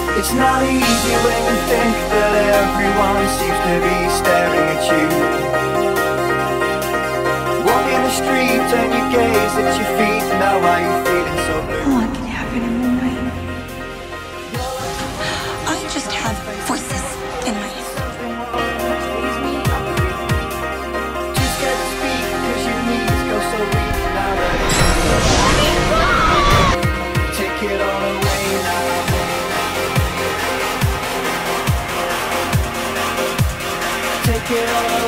It's not easy when you think that everyone seems to be staring at you. Walking the street and you gaze at your feet. Now why are you feeling so blue? A lot can happen in one night. I just have voices in my head. Too scared to speak cause your knees go so weak. Now take it all away now. Take it all